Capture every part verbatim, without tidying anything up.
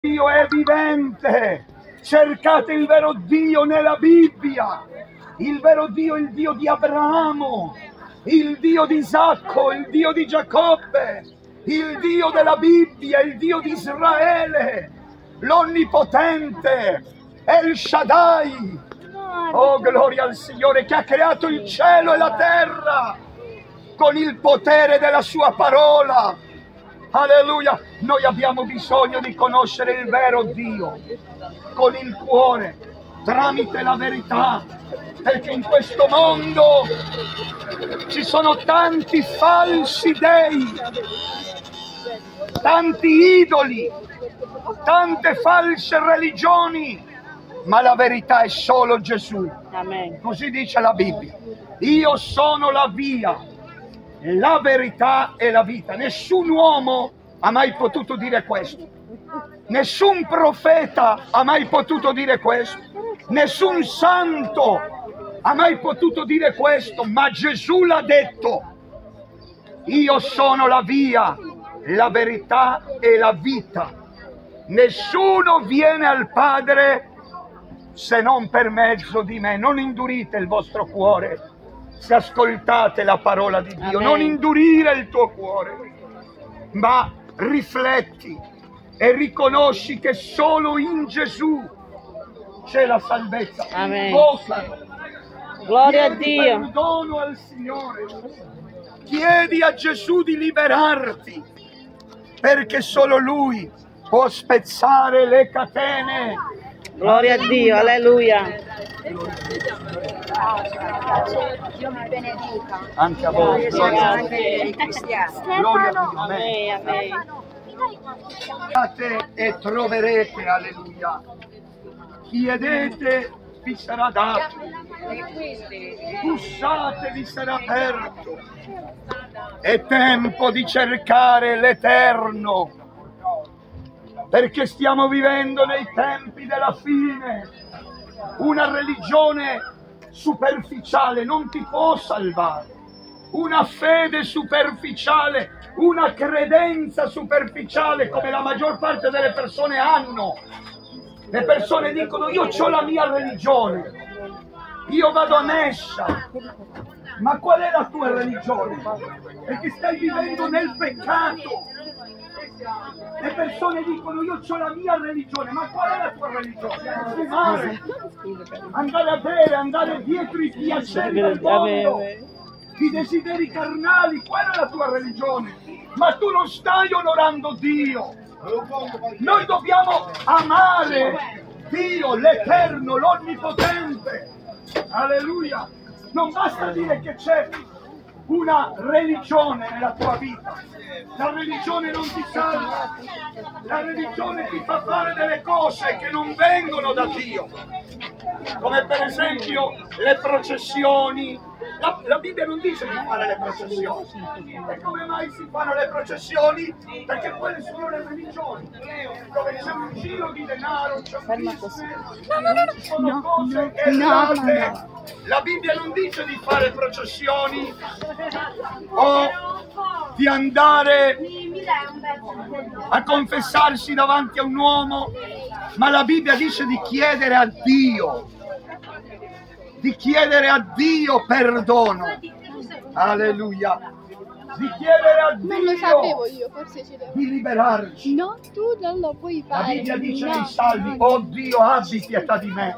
Dio è vivente. Cercate il vero Dio nella Bibbia. Il vero Dio è il Dio di Abramo, il Dio di Isacco, il Dio di Giacobbe, il Dio della Bibbia, il Dio di Israele, l'Onnipotente, El Shaddai. Oh, gloria al Signore che ha creato il cielo e la terra con il potere della sua parola. Alleluia! Noi abbiamo bisogno di conoscere il vero Dio con il cuore, tramite la verità, perché in questo mondo ci sono tanti falsi dei, tanti idoli, tante false religioni, ma la verità è solo Gesù. Amen. Così dice la Bibbia. Io sono la via, la verità e la vita. Nessun uomo ha mai potuto dire questo. Nessun profeta ha mai potuto dire questo. Nessun santo ha mai potuto dire questo, ma Gesù l'ha detto. Io sono la via, la verità e la vita. Nessuno viene al Padre se non per mezzo di me. Non indurite il vostro cuore se ascoltate la parola di Dio. Amen. Non indurire il tuo cuore, ma rifletti e riconosci che solo in Gesù c'è la salvezza. Amen. Invocalo. Gloria Chiedi a Dio. perdono al Signore. Chiedi a Gesù di liberarti, perché solo Lui può spezzare le catene. Gloria a Dio, alleluia. Dio mi benedica. Anche a voi. Gloria anche ai cristiani. Gloria a Dio. Amen, amen. Cercate e troverete, alleluia. Chiedete, vi sarà dato. Bussate, vi sarà aperto. È tempo di cercare l'Eterno, perché stiamo vivendo nei tempi della fine. Una religione superficiale non ti può salvare. Una fede superficiale, una credenza superficiale come la maggior parte delle persone hanno. Le persone dicono: io ho la mia religione, io vado a messa. Ma qual è la tua religione? Perché stai vivendo nel peccato. Le persone dicono: io ho la mia religione, ma qual è la tua religione? Fumare, andare a bere, andare dietro i piaceri del mondo, i desideri carnali, quella è la tua religione. Ma tu non stai onorando Dio. Noi dobbiamo amare Dio, l'Eterno, l'Onnipotente. Alleluia. Non basta dire che c'è una religione nella tua vita. La religione non ti salva. La religione ti fa fare delle cose che non vengono da Dio, come per esempio le processioni. La, la Bibbia non dice di fare le processioni. E come mai si fanno le processioni? Perché quelle sono le religioni, dove c'è un giro di denaro, c'è un business, sono cose errate. La Bibbia non dice di fare processioni o di andare a confessarsi davanti a un uomo, ma la Bibbia dice di chiedere a Dio, di chiedere a Dio perdono. Alleluia. Di chiedere a Dio, non lo sapevo io, forse ce l'avevo, di liberarci. no, tu non lo puoi fare. La Bibbia dice no, nei Salmi: no. oh Dio, abbi pietà di me.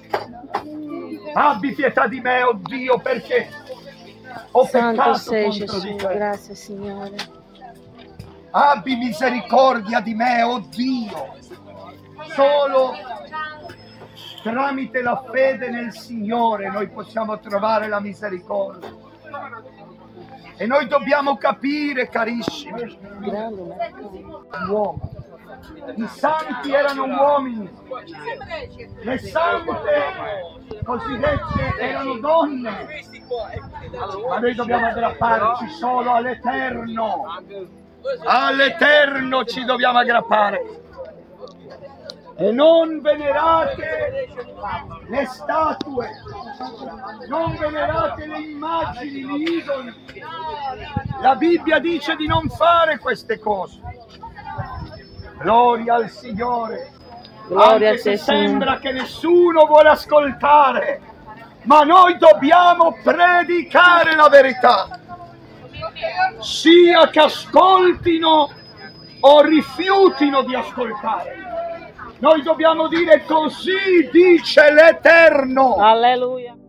Abbi pietà di me, oh Dio, perché ho Santo peccato sei contro Gesù, di te. grazie Signore. Abbi misericordia di me, oh Dio. Solo tramite la fede nel Signore noi possiamo trovare la misericordia. E noi dobbiamo capire, carissimi, l'uomo. I santi erano uomini, le sante cosiddette erano donne, ma noi dobbiamo aggrapparci solo all'Eterno. All'Eterno ci dobbiamo aggrappare. E non venerate le statue, non venerate le immagini, gli idoli. La Bibbia dice di non fare queste cose. Gloria al Signore. Gloria Anche a te, se sembra Signore. che nessuno vuole ascoltare, ma noi dobbiamo predicare la verità. Sia che ascoltino o rifiutino di ascoltare. Noi dobbiamo dire: così dice l'Eterno. Alleluia.